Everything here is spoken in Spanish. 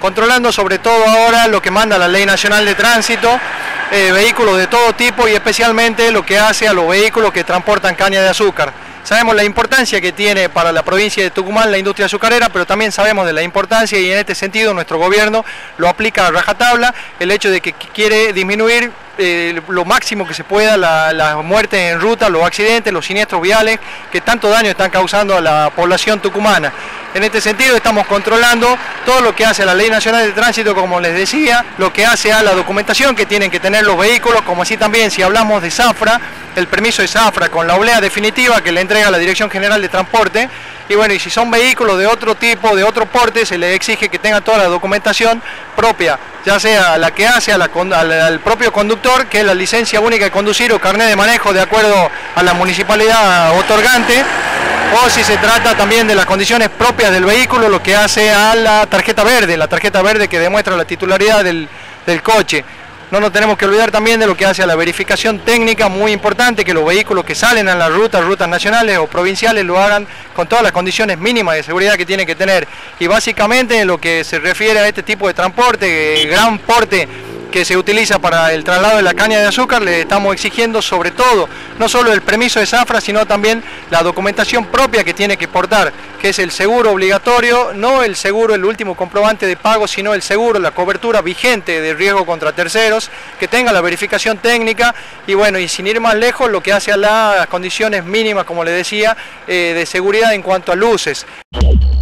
controlando sobre todo ahora lo que manda la Ley Nacional de Tránsito, vehículos de todo tipo y especialmente lo que hace a los vehículos que transportan caña de azúcar. Sabemos la importancia que tiene para la provincia de Tucumán la industria azucarera, pero también sabemos de la importancia y en este sentido nuestro gobierno lo aplica a rajatabla, el hecho de que quiere disminuir lo máximo que se pueda las muertes en ruta, los accidentes, los siniestros viales que tanto daño están causando a la población tucumana. En este sentido estamos controlando todo lo que hace a la Ley Nacional de Tránsito, como les decía, lo que hace a la documentación que tienen que tener los vehículos, como así también si hablamos de zafra, el permiso de zafra con la oblea definitiva que le entrega la Dirección General de Transporte. Y bueno, y si son vehículos de otro tipo, de otro porte, se les exige que tengan toda la documentación propia, ya sea la que hace al propio conductor, que es la licencia única de conducir o carnet de manejo de acuerdo a la municipalidad otorgante, o si se trata también de las condiciones propias del vehículo, lo que hace a la tarjeta verde que demuestra la titularidad del coche. No nos tenemos que olvidar también de lo que hace a la verificación técnica, muy importante, que los vehículos que salen a las rutas nacionales o provinciales lo hagan con todas las condiciones mínimas de seguridad que tienen que tener. Y básicamente en lo que se refiere a este tipo de transporte, gran porte que se utiliza para el traslado de la caña de azúcar, le estamos exigiendo sobre todo, no solo el permiso de zafra, sino también la documentación propia que tiene que portar, que es el seguro obligatorio, no el seguro, el último comprobante de pago, sino el seguro, la cobertura vigente de riesgo contra terceros, que tenga la verificación técnica y bueno, y sin ir más lejos, lo que hace a las condiciones mínimas, como le decía, de seguridad en cuanto a luces.